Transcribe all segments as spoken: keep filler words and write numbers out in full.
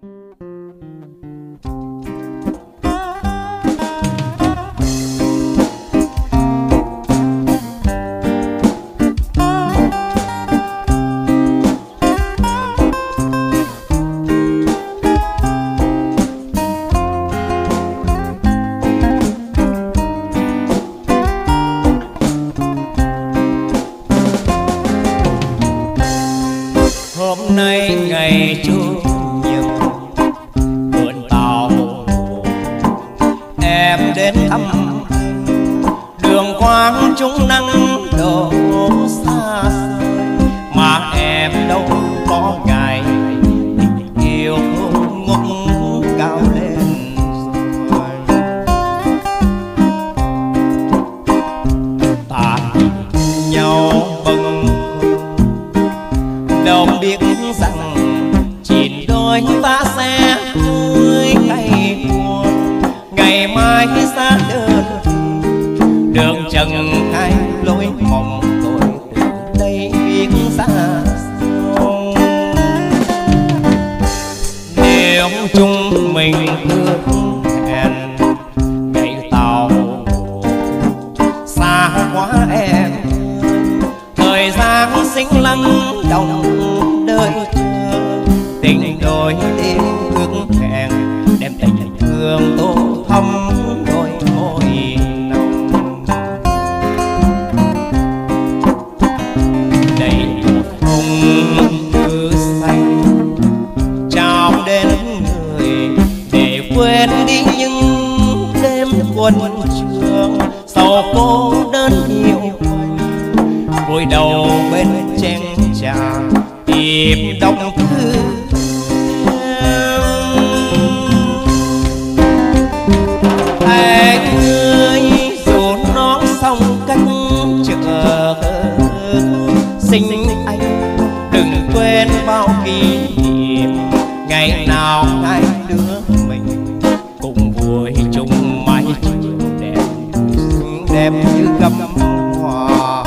Hôm nay ngày Chủ nhật vườn tàu em đến thăm, đường quang trung nắng đổ xa xôi mà em đâu có ngày tình yêu ngút cao lên rồi. Ta nhìn nhau bâng đâu biết rằng chỉ đôi ta sẽ vui ngày buồn, ngày mai xa đơn đường trần hai lối mộng tôi từ đây biết xa xôi. Nếu chúng mình ước hẹn ngày tàu xa quá em, thời gian sinh lắng đồng đời chờ, tình đôi đêm ước hẹn đem tình thương tô thắm đôi môi nồng. Đầy hồng mưa xanh trao đến người để quên đi những đêm quân trường sầu cô đơn nhiều vùi đầu bên chén trà tìm đông thư. Anh ơi dù nó xong cách chờ xin anh đừng quên bao kỷ niệm ngày nào hai đứa mình cùng vui chung mái chiều đẹp xinh đẹp như gấm hoa.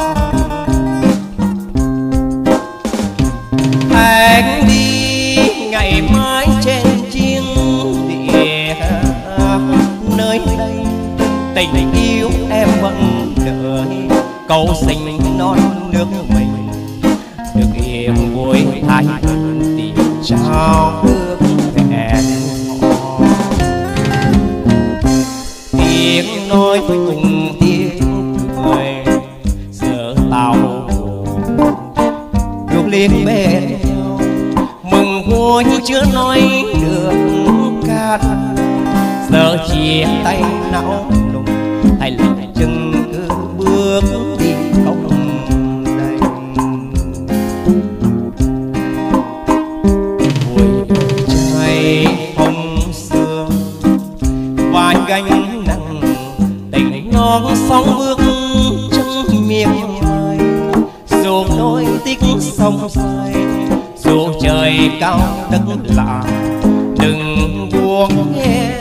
Anh đi ngày mai trên chiếc địa, nơi đây tình yêu em vẫn đợi, câu sinh non nước mình được yên vui hai tình tìm trao ước hẹn hò. Tiếng nói cùng tiếng cười giờ tàu được liên bên mừng vui chưa nói được cát, giờ chia tay não nùng hay là chân cứ bước đi không đành. Vui trai phong sương vai gánh nặng tình non sóng bước chân miệng mai, dù đôi tích sông dài dù trời cao đất lạ đừng buông nghe.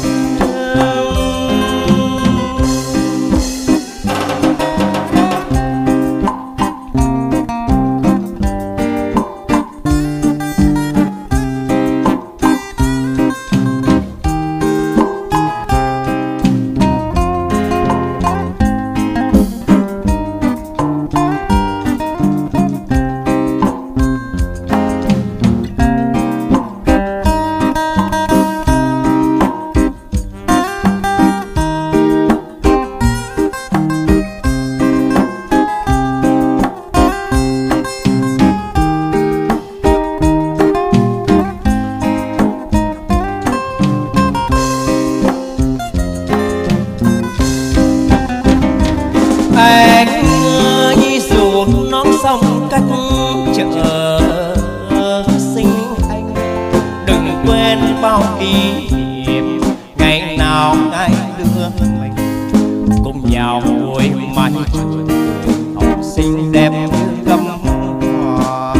Anh ơi dù nó xong cách chờ xin anh đừng quên bao kỷ niệm ngày nào hai đứa mình cùng nhau vui mái trường học xinh đẹp như gấm hoa.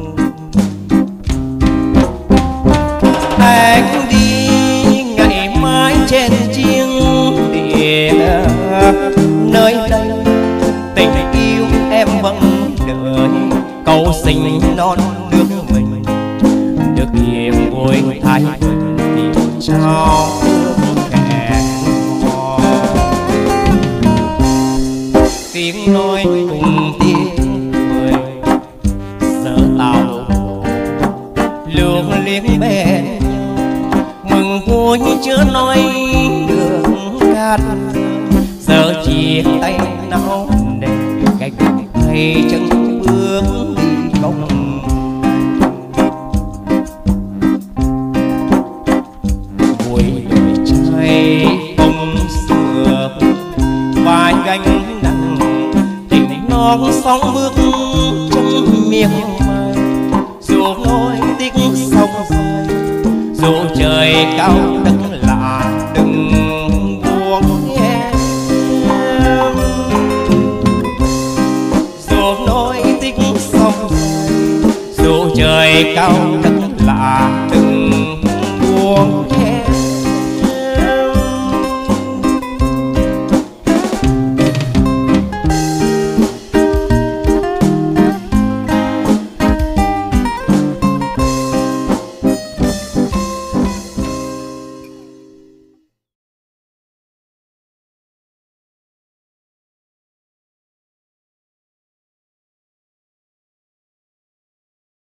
Anh đi ngày mai trên chiếc địa, nơi đây tình yêu em vẫn đợi, câu sinh non nước mình được yên vui đổi thay tìm cho kẻ hò. Tiếng nói cùng tiếng cười giờ tàu luồng liếng bên mừng vui chưa nói được cát giờ chia tay não nề cái hay chân bước đi công buổi đời trai không xưa vài gánh nặng tình non sóng bước trong miệng mai dù nỗi tiếc sông dài dù trời cao đất lạ đừng buông em dù nỗi tiếc sông dài dù trời cao đất lạ đừng